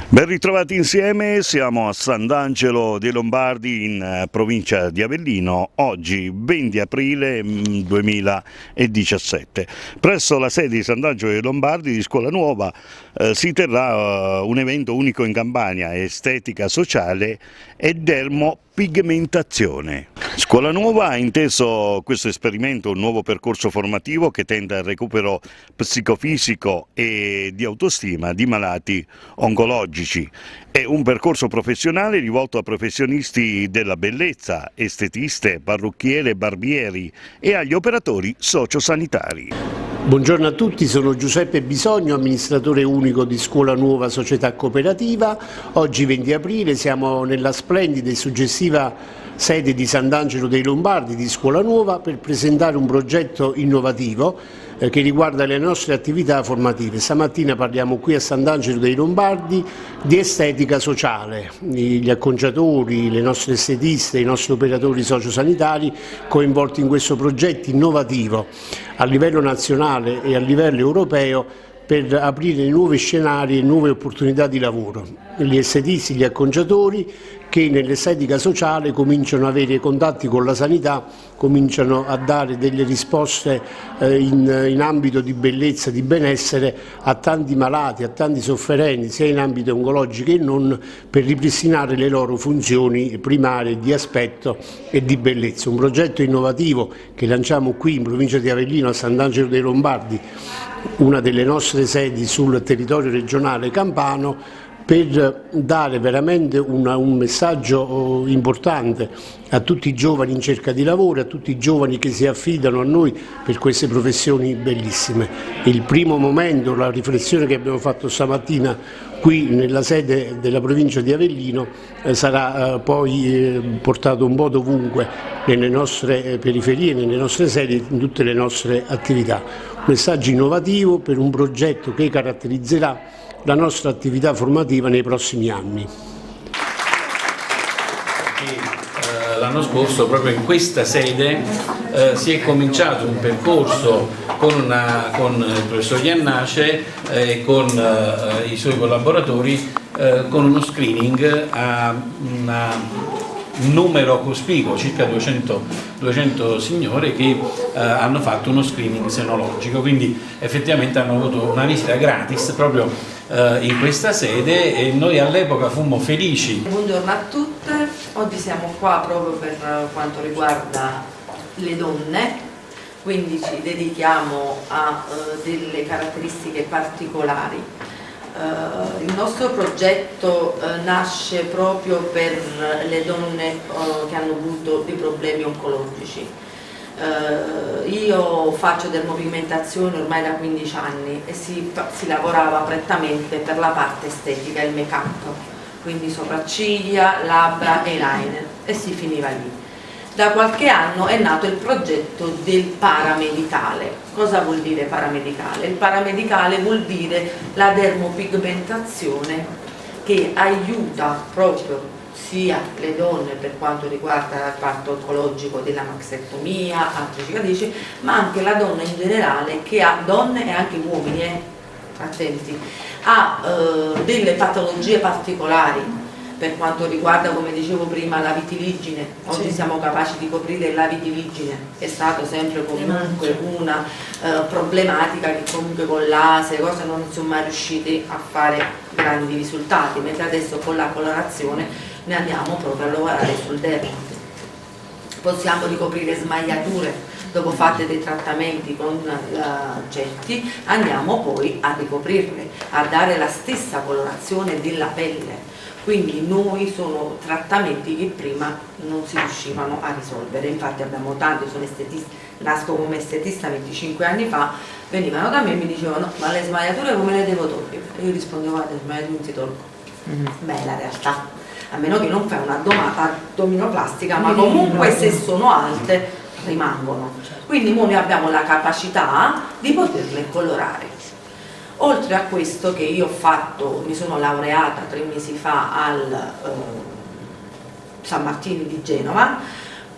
Ben ritrovati insieme, siamo a Sant'Angelo dei Lombardi in provincia di Avellino, oggi 20 aprile 2017. Presso la sede di Sant'Angelo dei Lombardi di Scuola Nuova si terrà un evento unico in Campania, estetica sociale e dermopigmentazione. Scuola Nuova ha inteso questo esperimento, un nuovo percorso formativo che tende al recupero psicofisico e di autostima di malati oncologici. È un percorso professionale rivolto a professionisti della bellezza, estetiste, parrucchiere, barbieri e agli operatori sociosanitari. Buongiorno a tutti, sono Giuseppe Bisogno, amministratore unico di Scuola Nuova Società Cooperativa. Oggi 20 aprile siamo nella splendida e suggestiva sede di Sant'Angelo dei Lombardi di Scuola Nuova per presentare un progetto innovativo che riguarda le nostre attività formative. Stamattina parliamo qui a Sant'Angelo dei Lombardi di estetica sociale, gli acconciatori, le nostre estetiste, i nostri operatori sociosanitari coinvolti in questo progetto innovativo a livello nazionale e a livello europeo per aprire nuovi scenari e nuove opportunità di lavoro. Gli estetisti, gli acconciatori che nell'estetica sociale cominciano ad avere contatti con la sanità, cominciano a dare delle risposte in ambito di bellezza, di benessere a tanti malati, a tanti sofferenti, sia in ambito oncologico che non, per ripristinare le loro funzioni primarie di aspetto e di bellezza. Un progetto innovativo che lanciamo qui in provincia di Avellino a Sant'Angelo dei Lombardi, una delle nostre sedi sul territorio regionale campano, per dare veramente un messaggio importante a tutti i giovani in cerca di lavoro, a tutti i giovani che si affidano a noi per queste professioni bellissime. Il primo momento, la riflessione che abbiamo fatto stamattina qui nella sede della provincia di Avellino sarà poi portato un po' dovunque nelle nostre periferie, nelle nostre sedi, in tutte le nostre attività. Un messaggio innovativo per un progetto che caratterizzerà la nostra attività formativa nei prossimi anni. L'anno scorso proprio in questa sede si è cominciato un percorso con il professor Iannace e con i suoi collaboratori con uno screening a un numero cospicuo, circa 200 signore che hanno fatto uno screening senologico, quindi effettivamente hanno avuto una visita gratis proprio in questa sede e noi all'epoca fummo felici. Buongiorno a tutte, oggi siamo qua proprio per quanto riguarda le donne, quindi ci dedichiamo a delle caratteristiche particolari. Il nostro progetto nasce proprio per le donne che hanno avuto dei problemi oncologici. Io faccio dermopigmentazione ormai da 15 anni e si lavorava prettamente per la parte estetica, il make-up, quindi sopracciglia, labbra e eyeliner, e si finiva lì. Da qualche anno è nato il progetto del paramedicale. Cosa vuol dire paramedicale? Il paramedicale vuol dire la dermopigmentazione che aiuta proprio sia le donne per quanto riguarda il parto oncologico della maxectomia, altre cicatrici, ma anche la donna in generale che ha, donne e anche uomini, attenti, ha delle patologie particolari per quanto riguarda, come dicevo prima, la vitiligine. Oggi siamo capaci di coprire la vitiligine, è stato sempre comunque una problematica che comunque con laser cose non siamo mai riusciti a fare grandi risultati, mentre adesso con la colorazione ne andiamo proprio a lavorare sul dermo. Possiamo ricoprire smagliature dopo fate dei trattamenti con getti, andiamo poi a ricoprirle, a dare la stessa colorazione della pelle. Quindi noi sono trattamenti che prima non si riuscivano a risolvere. Infatti abbiamo tanti, io sono estetista, nasco come estetista 25 anni fa, venivano da me e mi dicevano ma le smagliature come le devo togliere? E io rispondevo guarda, le smagliature non si tolgono. Beh, la realtà, a meno che non fai un'addominoplastica, ma comunque se sono alte rimangono. Quindi noi abbiamo la capacità di poterle colorare. Oltre a questo che io ho fatto, mi sono laureata 3 mesi fa al San Martino di Genova,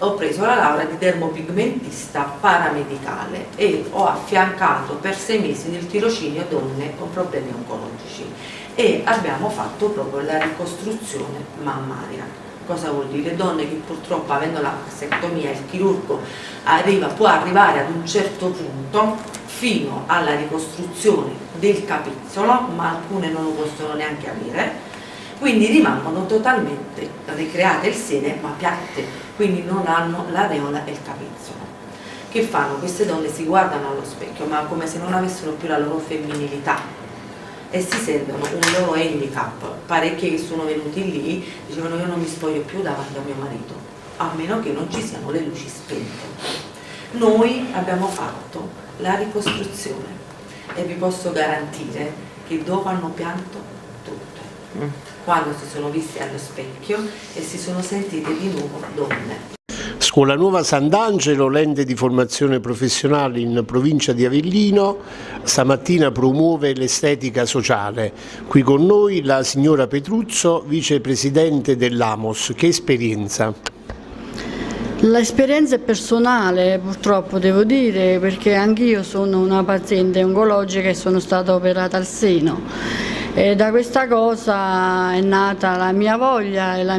ho preso la laurea di dermopigmentista paramedicale e ho affiancato per 6 mesi nel tirocinio donne con problemi oncologici e abbiamo fatto proprio la ricostruzione mammaria. Cosa vuol dire? Donne che purtroppo, avendo la mastectomia, il chirurgo può arrivare ad un certo punto fino alla ricostruzione del capezzolo, ma alcune non lo possono neanche avere, quindi rimangono totalmente ricreate il sene ma piatte, quindi non hanno l'areola e il capezzolo. Che fanno? Queste donne si guardano allo specchio ma come se non avessero più la loro femminilità e si sentono un loro handicap. Parecchie che sono venuti lì dicevano: io non mi spoglio più davanti a mio marito, a meno che non ci siano le luci spente. Noi abbiamo fatto la ricostruzione e vi posso garantire che dopo hanno pianto tutte, quando si sono viste allo specchio e si sono sentite di nuovo donne. Scuola Nuova Sant'Angelo, l'ente di formazione professionale in provincia di Avellino, stamattina promuove l'estetica sociale. Qui con noi la signora Petruzzo, vicepresidente dell'AMOS. Che esperienza? L'esperienza è personale, purtroppo devo dire, perché anch'io sono una paziente oncologica e sono stata operata al seno. E da questa cosa è nata la mia voglia e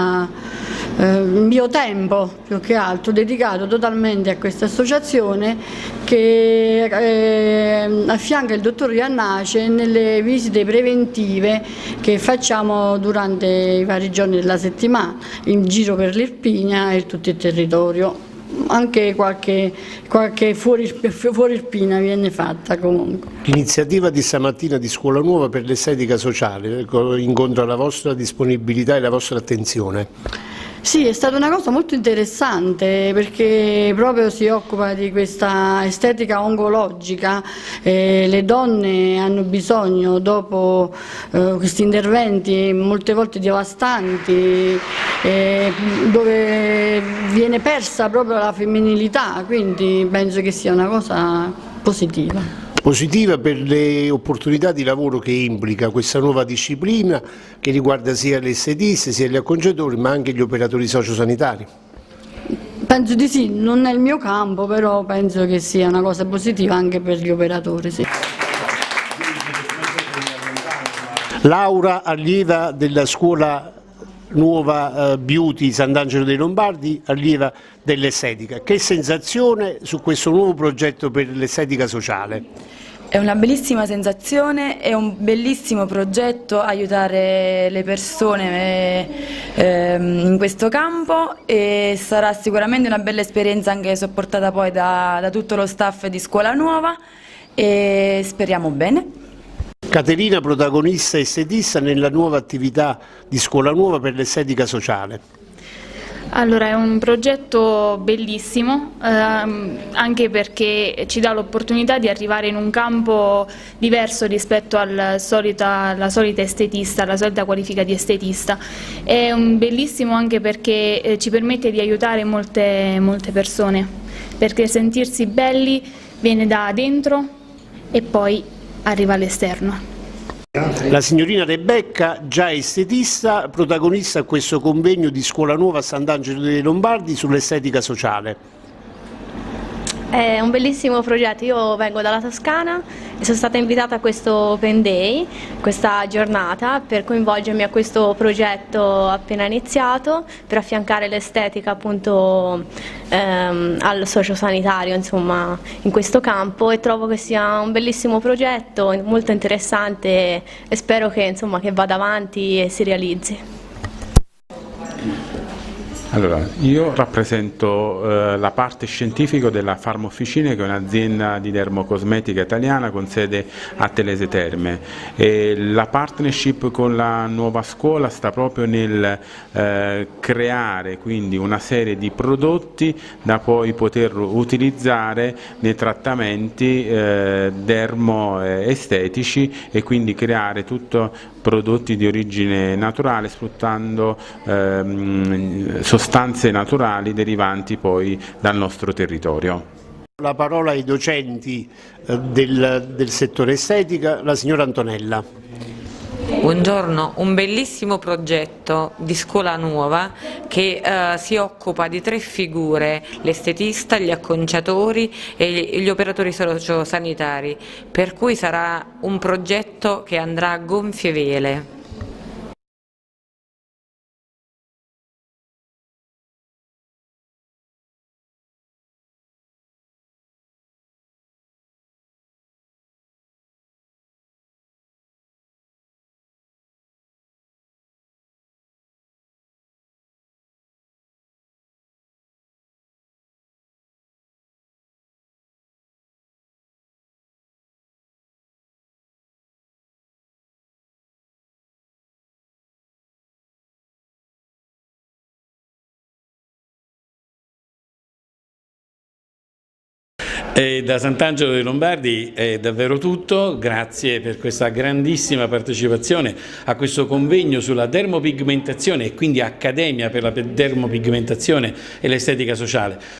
il mio tempo, più che altro, dedicato totalmente a questa associazione che affianca il dottor Iannace nelle visite preventive che facciamo durante i vari giorni della settimana, in giro per l'Irpinia e tutto il territorio. Anche qualche fuori Irpina viene fatta comunque. L'iniziativa di stamattina di Scuola Nuova per l'estetica sociale incontra la vostra disponibilità e la vostra attenzione. Sì, è stata una cosa molto interessante perché proprio si occupa di questa estetica oncologica. Le donne hanno bisogno, dopo questi interventi molte volte devastanti, dove viene persa proprio la femminilità, quindi penso che sia una cosa positiva. Positiva per le opportunità di lavoro che implica questa nuova disciplina che riguarda sia le estetiste sia gli acconciatori ma anche gli operatori sociosanitari. Penso di sì, non è il mio campo, però penso che sia una cosa positiva anche per gli operatori. Sì. Laura, allieva della Scuola Nuova Beauty Sant'Angelo dei Lombardi, allieva dell'estetica. Che sensazione su questo nuovo progetto per l'estetica sociale? È una bellissima sensazione, è un bellissimo progetto aiutare le persone in questo campo e sarà sicuramente una bella esperienza anche supportata poi da tutto lo staff di Scuola Nuova e speriamo bene. Caterina, protagonista estetista nella nuova attività di Scuola Nuova per l'estetica sociale. Allora, è un progetto bellissimo, anche perché ci dà l'opportunità di arrivare in un campo diverso rispetto alla solita estetista, alla solita qualifica di estetista. È bellissimo anche perché ci permette di aiutare molte persone, perché sentirsi belli viene da dentro e poi arriva all'esterno. La signorina Rebecca, già estetista, protagonista a questo convegno di Scuola Nuova a Sant'Angelo dei Lombardi sull'estetica sociale. È un bellissimo progetto, io vengo dalla Toscana e sono stata invitata a questo Open Day, questa giornata, per coinvolgermi a questo progetto appena iniziato, per affiancare l'estetica appunto al sociosanitario, insomma, in questo campo, e trovo che sia un bellissimo progetto, molto interessante e spero che, insomma, che vada avanti e si realizzi. Allora, io rappresento la parte scientifica della Farmofficine, che è un'azienda di dermocosmetica italiana con sede a Telese Terme. E la partnership con la nuova scuola sta proprio nel creare quindi una serie di prodotti da poi poter utilizzare nei trattamenti dermoestetici e quindi creare tutto prodotti di origine naturale sfruttando sostanze naturali derivanti poi dal nostro territorio. La parola ai docenti del settore estetica, la signora Antonella. Buongiorno, un bellissimo progetto di Scuola Nuova che si occupa di 3 figure, l'estetista, gli acconciatori e gli operatori sociosanitari, per cui sarà un progetto che andrà a gonfie vele. Da Sant'Angelo dei Lombardi è davvero tutto, grazie per questa grandissima partecipazione a questo convegno sulla dermopigmentazione e quindi Accademia per la dermopigmentazione e l'estetica sociale.